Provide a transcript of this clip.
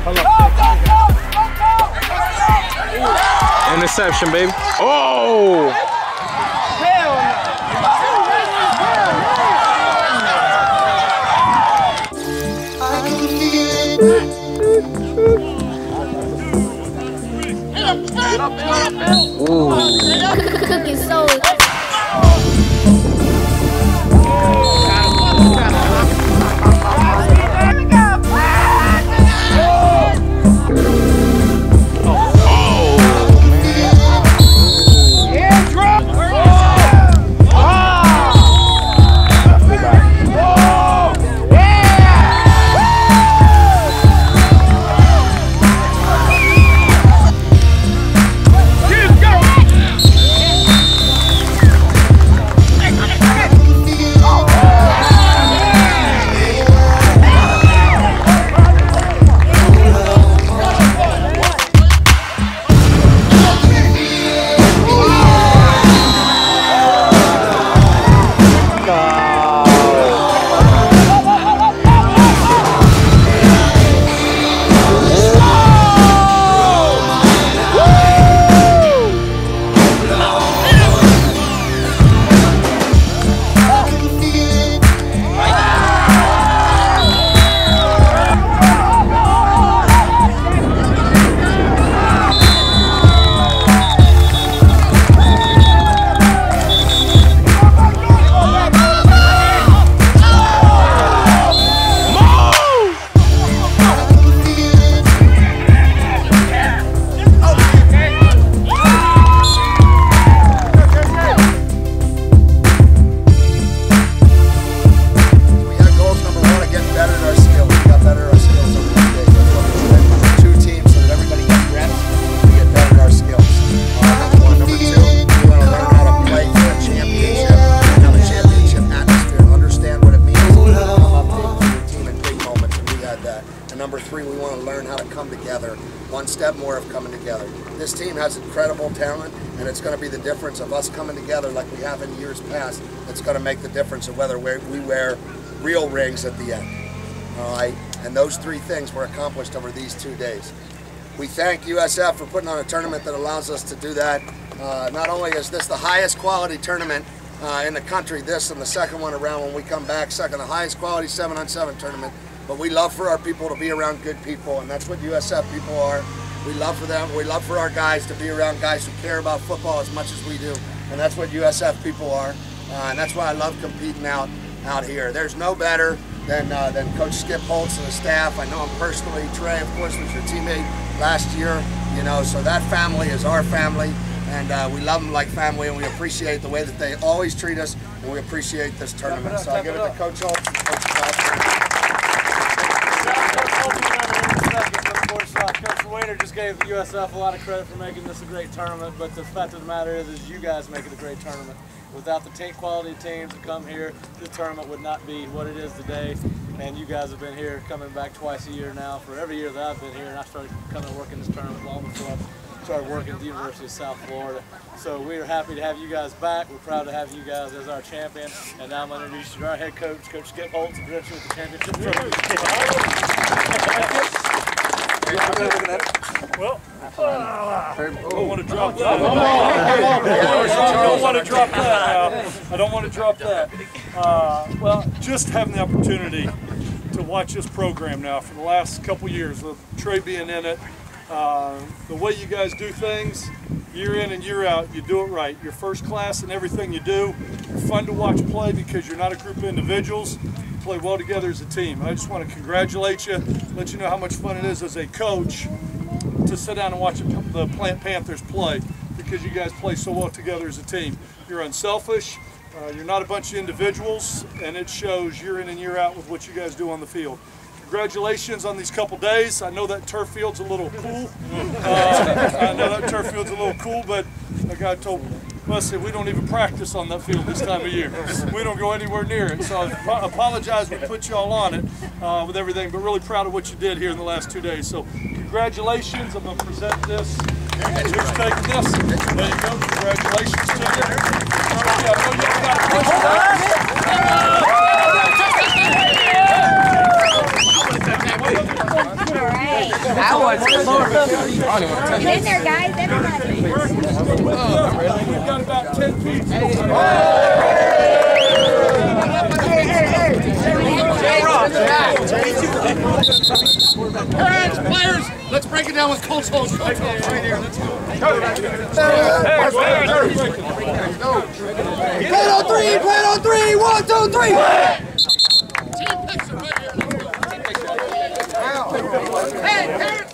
Interception, baby. Oh! Cooking soul. Number three, we want to learn how to come together, one step more of coming together. This team has incredible talent, and it's going to be the difference of us coming together like we have in years past. It's going to make the difference of whether we wear real rings at the end. All right, and those three things were accomplished over these 2 days. We thank USF for putting on a tournament that allows us to do that. Not only is this the highest quality tournament in the country, this and the second one around when we come back, second the highest quality 7-on-7 tournament. But we love for our people to be around good people, and that's what USF people are. We love for them. We love for our guys to be around guys who care about football as much as we do, and that's what USF people are. And that's why I love competing out here. There's no better than Coach Skip Holtz and the staff. I know him personally. Trey, of course, was your teammate last year. You know, so that family is our family, and we love them like family, and we appreciate the way that they always treat us, and we appreciate this tournament. So I give it to Coach Holtz and Coach Scott. Coach Wainer just gave USF a lot of credit for making this a great tournament, but the fact of the matter is you guys make it a great tournament. Without the quality teams that come here, the tournament would not be what it is today. And you guys have been here, coming back twice a year now, for every year that I've been here, and I started coming to work in this tournament long before I started working at the University of South Florida. So we are happy to have you guys back. We're proud to have you guys as our champion. And now I'm going to introduce you to our head coach, Coach Skip Holtz, and present you with the championship trophy. Well, I don't want to drop that. I don't want to drop that. I don't want to drop that. Well, just having the opportunity to watch this program now for the last couple years, with Trey being in it, the way you guys do things, year in and year out, you do it right. You're first class in everything you do. You're fun to watch play because you're not a group of individuals. You play well together as a team. I just want to congratulate you, let you know how much fun it is as a coach to sit down and watch the Plant Panthers play, because you guys play so well together as a team. You're unselfish, you're not a bunch of individuals, and it shows year in and year out with what you guys do on the field. Congratulations on these couple days. I know that turf field's a little cool. But like I told Wesley, we don't even practice on that field this time of year. We don't go anywhere near it. So I apologize we put you all on it with everything, but really proud of what you did here in the last 2 days. So congratulations. I'm going to present this. Who's taking this? There you go. Congratulations to you. That was In there, guys, everybody. We've got about 10 pieces. Parents, players, let's break it down with cold toes. Cold toes right here. Let's go. Play it on three. Play it on three. 1, 2, 3. Team picture right here. Let's go. Hey, parents.